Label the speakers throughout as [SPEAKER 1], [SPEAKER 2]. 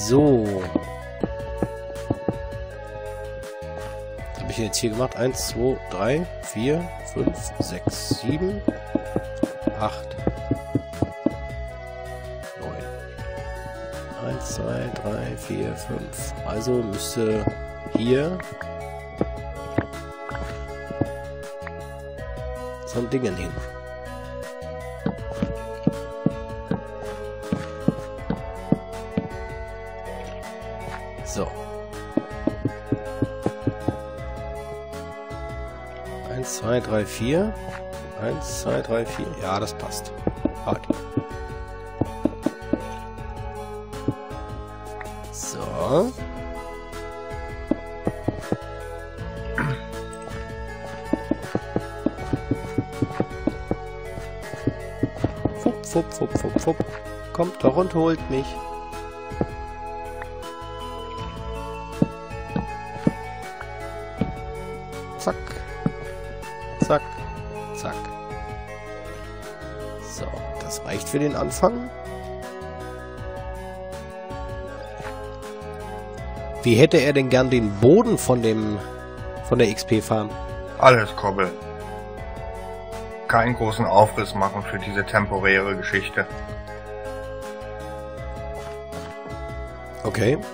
[SPEAKER 1] So. Was habe ich jetzt hier gemacht? 1, 2, 3, 4, 5, 6, 7, 8, 9. 1, 2, 3, 4, 5. Also müsste hier so ein Ding hin. So. 1, 2, 3, 4. 1, 2, 3, 4. Ja, das passt. Okay. So. Fupp, fupp, fupp, fupp, fupp. Kommt doch und holt mich. Zack. Zack. Zack. So, das reicht für den Anfang. Wie hätte er denn gern den Boden von der XP-Farm?
[SPEAKER 2] Alles Kobbel. Keinen großen Aufriss machen für diese temporäre Geschichte.
[SPEAKER 1] Okay.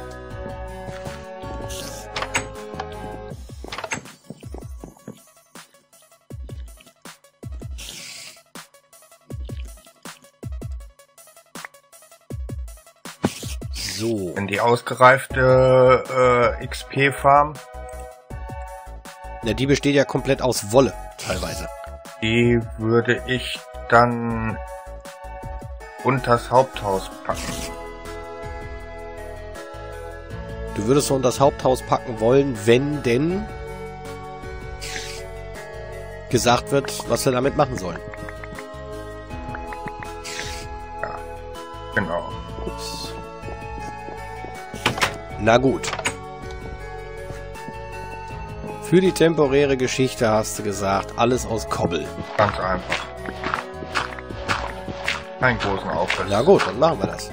[SPEAKER 1] So.
[SPEAKER 2] Wenn die ausgereifte XP-Farm,
[SPEAKER 1] Ja, die besteht ja komplett aus Wolle, teilweise.
[SPEAKER 2] die würde ich dann unters Haupthaus packen.
[SPEAKER 1] Du würdest so unter das Haupthaus packen wollen, wenn denn gesagt wird, was wir damit machen sollen.
[SPEAKER 2] Ja, genau.
[SPEAKER 1] Ups. Na gut. Für die temporäre Geschichte hast du gesagt, alles aus Kobbel.
[SPEAKER 2] Ganz einfach. Keinen großen Aufriss.
[SPEAKER 1] Na gut, dann machen wir das.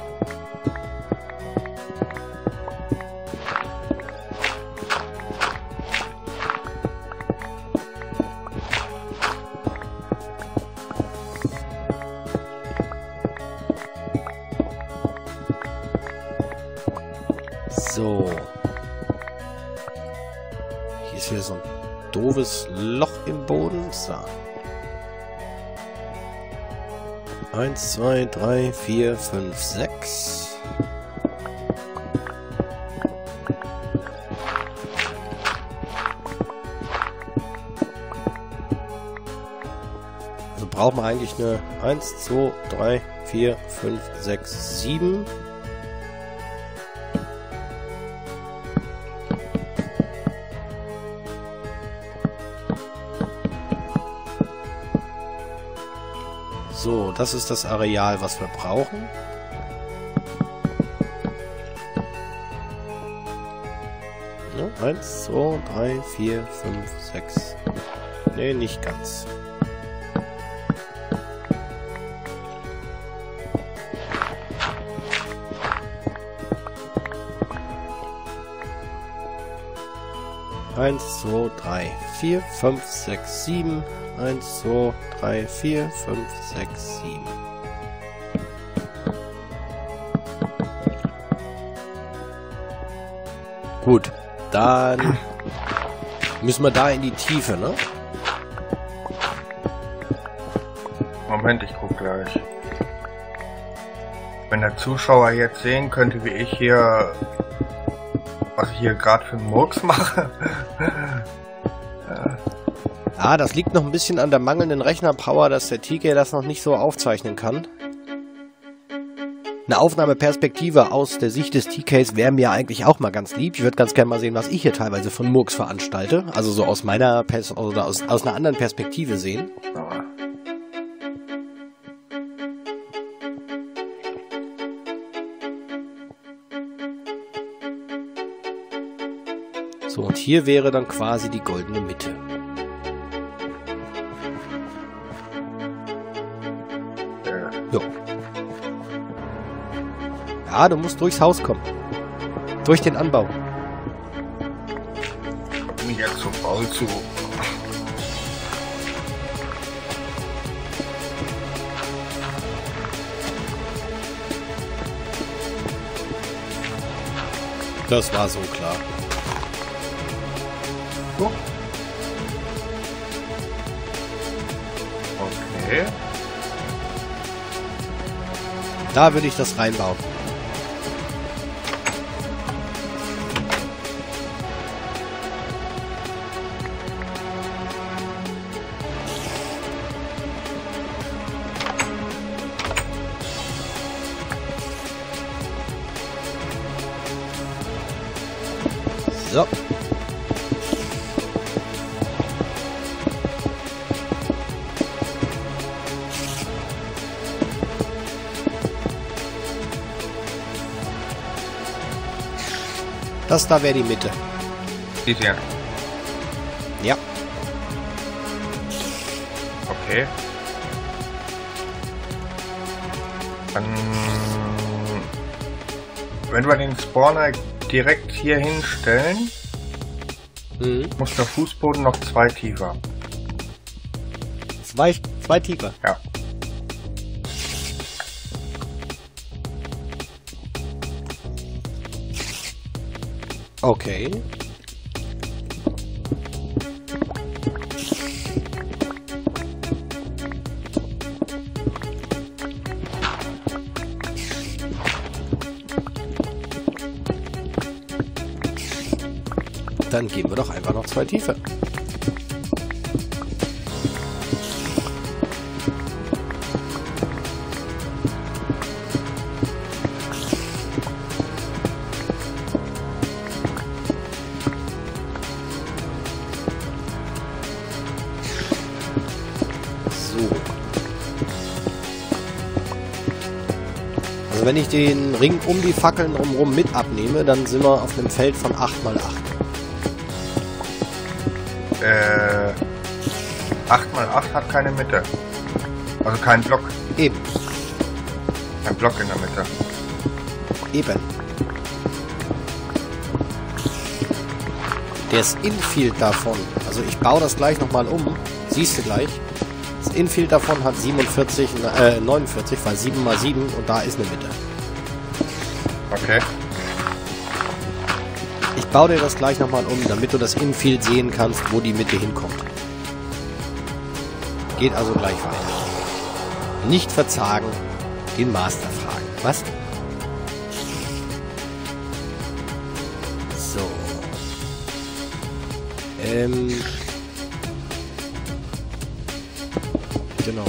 [SPEAKER 1] So. Hier ist wieder so ein doofes Loch im Boden. So. 1, 2, 3, 4, 5, 6. Also brauchen wir eigentlich eine 1, 2, 3, 4, 5, 6, 7. So, das ist das Areal, was wir brauchen. Ja, 1, 2, 3, 4, 5, 6. Nee, nicht ganz. Eins, 2, 3, 4, 5, 6, 7. 1, 2, 3, 4, 5, 6, 7. Gut, dann müssen wir da in die Tiefe, ne?
[SPEAKER 2] Moment, ich guck gleich. Wenn der Zuschauer jetzt sehen könnte, wie ich hier, was ich hier gerade für einen Murks mache.
[SPEAKER 1] Ah, das liegt noch ein bisschen an der mangelnden Rechnerpower, dass der TK das noch nicht so aufzeichnen kann. Eine Aufnahmeperspektive aus der Sicht des TKs wäre mir eigentlich auch mal ganz lieb. Ich würde ganz gerne mal sehen, was ich hier teilweise von Murks veranstalte. Also so aus meiner oder aus einer anderen Perspektive sehen. So, und hier wäre dann quasi die goldene Mitte. Jo. Ja, du musst durchs Haus kommen. Durch den Anbau.
[SPEAKER 2] Bin ich jetzt so faul zu.
[SPEAKER 1] Das war so klar.
[SPEAKER 2] So. Okay.
[SPEAKER 1] Da würde ich das reinbauen. So. Das da wäre die Mitte.
[SPEAKER 2] Die hier.
[SPEAKER 1] Ja.
[SPEAKER 2] Okay. Dann, wenn wir den Spawner direkt hier hinstellen, muss der Fußboden noch 2 tiefer.
[SPEAKER 1] Zwei tiefer.
[SPEAKER 2] Ja.
[SPEAKER 1] Okay. Dann geben wir doch einfach noch 2 tiefer. Also wenn ich den Ring um die Fackeln drumherum mit abnehme, dann sind wir auf einem Feld von 8×8.
[SPEAKER 2] 8×8 hat keine Mitte. Also kein Block.
[SPEAKER 1] Eben.
[SPEAKER 2] Kein Block in der Mitte.
[SPEAKER 1] Eben. Das Infield davon, also ich baue das gleich nochmal um, siehst du gleich. Das Infield davon hat 49, weil 7×7 und da ist eine Mitte.
[SPEAKER 2] Okay.
[SPEAKER 1] Ich baue dir das gleich nochmal um, damit du das Infield sehen kannst, wo die Mitte hinkommt. Geht also gleich weiter. Nicht verzagen, den Master fragen. Was? So. Genau.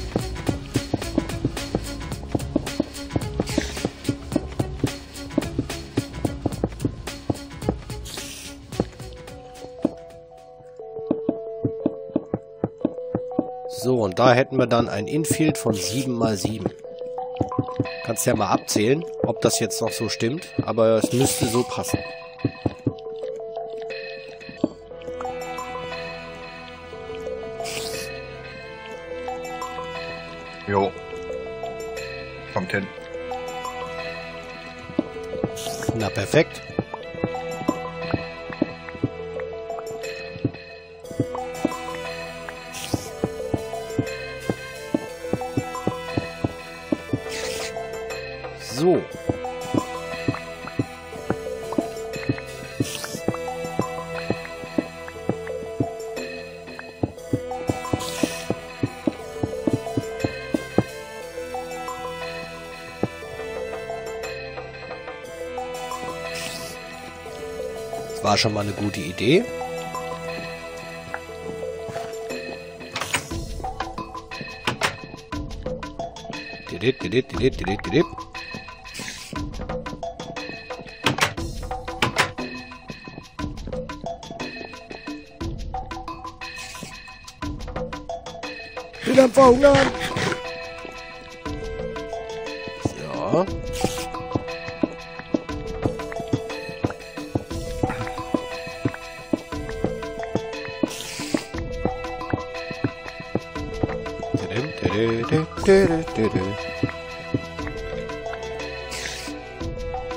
[SPEAKER 1] So, und da hätten wir dann ein Infield von 7×7. Kannst ja mal abzählen, ob das jetzt noch so stimmt, aber es müsste so passen.
[SPEAKER 2] Jo. Kommt hin.
[SPEAKER 1] Na, perfekt. So. Das war schon mal eine gute Idee. Bin am Verhungern. So.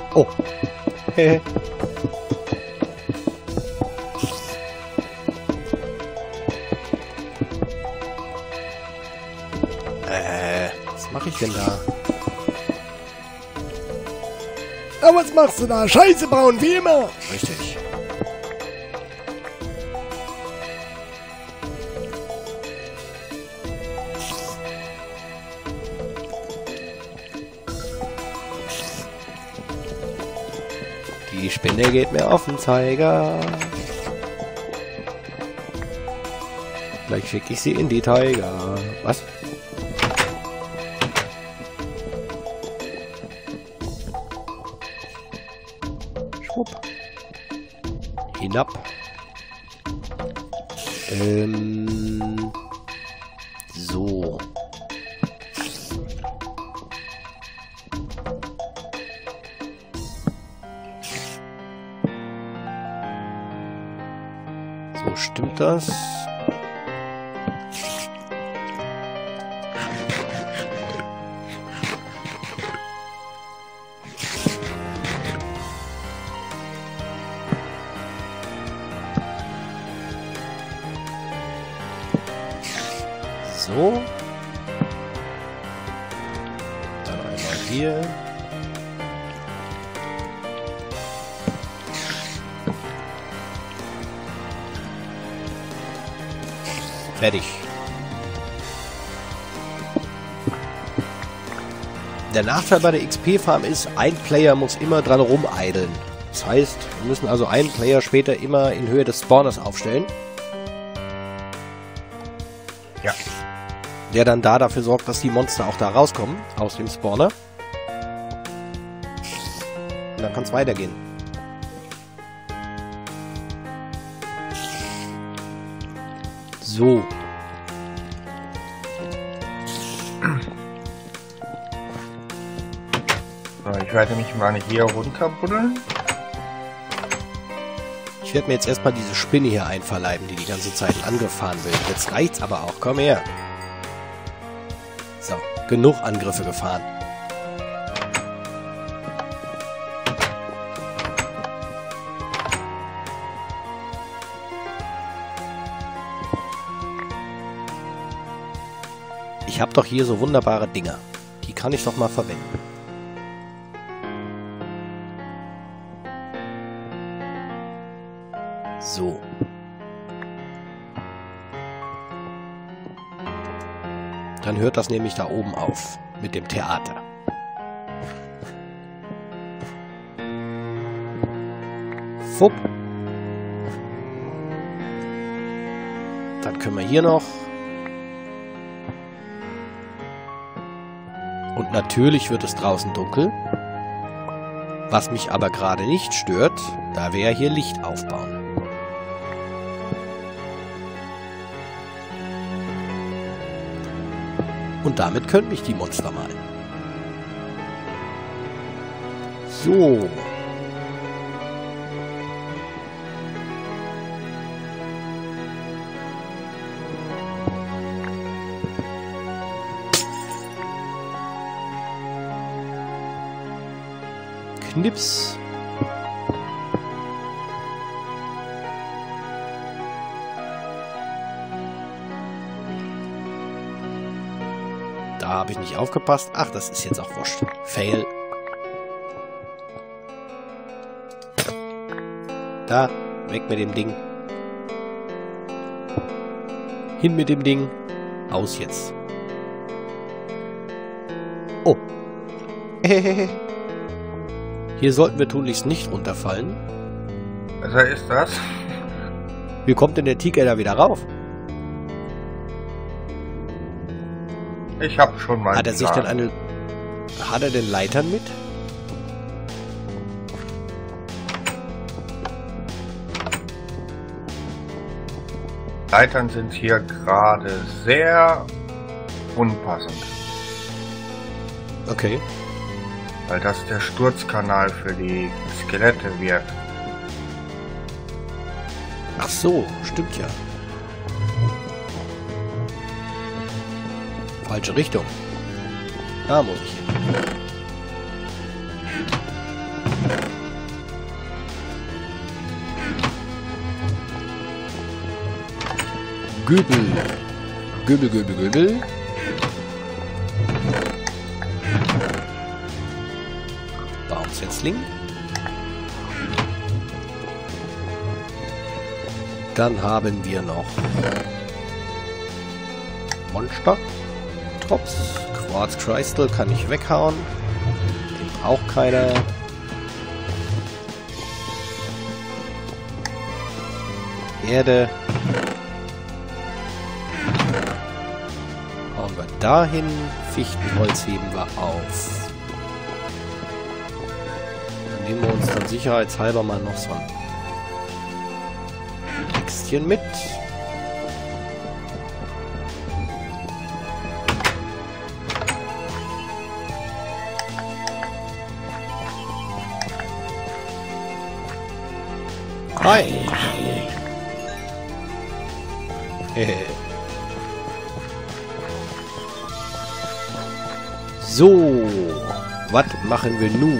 [SPEAKER 1] Oh. Hehe. Was mache ich denn da?
[SPEAKER 3] Aber was machst du da? Scheiße bauen, wie immer.
[SPEAKER 1] Richtig. Die Spinne geht mir auf den Zeiger. Gleich schicke ich sie in die Tiger. Was? Schwupp. Hinab. So. So, stimmt das? So. Dann einmal hier. Fertig. Der Nachteil bei der XP-Farm ist, ein Player muss immer dran rumeideln. Das heißt, wir müssen also einen Player später immer in Höhe des Spawners aufstellen.
[SPEAKER 2] Ja.
[SPEAKER 1] Der dann dafür sorgt, dass die Monster auch da rauskommen, aus dem Spawner. Und dann kann es weitergehen. So.
[SPEAKER 2] So, ich werde mich mal hier runterbuddeln.
[SPEAKER 1] Ich werde mir jetzt erstmal diese Spinne hier einverleiben, die ganze Zeit angefahren will. Jetzt reicht's aber auch. Komm her. So, genug Angriffe gefahren. Ich habe doch hier so wunderbare Dinger. Die kann ich doch mal verwenden. So. Dann hört das nämlich da oben auf mit dem Theater. Fupp. Dann können wir hier noch. Und natürlich wird es draußen dunkel. Was mich aber gerade nicht stört, da wir hier Licht aufbauen. Und damit können mich die Monster malen. So. Knips. Da habe ich nicht aufgepasst. Ach, das ist jetzt auch wurscht. Fail. Da, weg mit dem Ding. Hin mit dem Ding. Aus jetzt. Oh. Hier sollten wir tunlichst nicht runterfallen.
[SPEAKER 2] Besser ist das.
[SPEAKER 1] Wie kommt denn der Tiger da wieder rauf?
[SPEAKER 2] Ich habe schon mal.
[SPEAKER 1] Hat er sich denn eine... Hat er denn Leitern mit?
[SPEAKER 2] Leitern sind hier gerade sehr unpassend.
[SPEAKER 1] Okay.
[SPEAKER 2] Weil das der Sturzkanal für die Skelette wird.
[SPEAKER 1] Ach so, stimmt ja. Falsche Richtung. Da muss ich hin. Göbel. Göbel. Baumsetzling. Dann haben wir noch Monster. Drops. Quartz Crystal kann ich weghauen. Den braucht keiner. Erde. Hauen wir dahin. Fichtenholz heben wir auf. Dann nehmen wir uns dann sicherheitshalber mal noch so ein Textchen mit. Hi. So, was machen wir nun?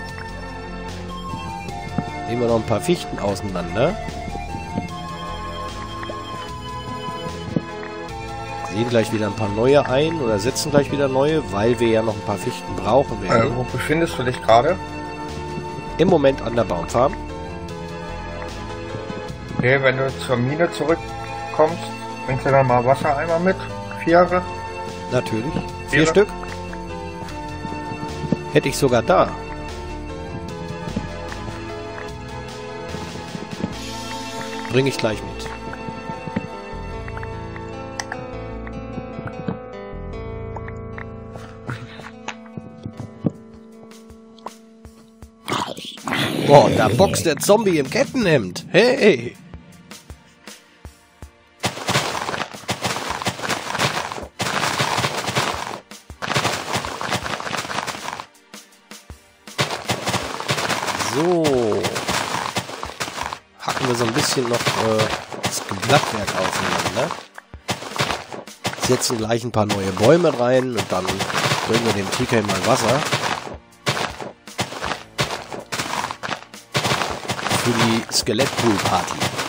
[SPEAKER 1] Nehmen wir noch ein paar Fichten auseinander. Sehen gleich wieder ein paar neue ein oder setzen gleich wieder neue, weil wir ja noch ein paar Fichten brauchen werden.
[SPEAKER 2] Wo befindest du dich gerade?
[SPEAKER 1] Im Moment an der Baumfarm.
[SPEAKER 2] Okay, wenn du zur Mine zurückkommst, bringst du dann mal Wassereimer mit? 4?
[SPEAKER 1] Natürlich. 4 Stück. Hätte ich sogar da. Bringe ich gleich mit. Boah, da boxt der Zombie im Kettenhemd. Hey! So. Hacken wir so ein bisschen noch das Blattwerk auseinander. Setzen gleich ein paar neue Bäume rein und dann bringen wir dem TK mal Wasser. Für die Skelettpool-Party.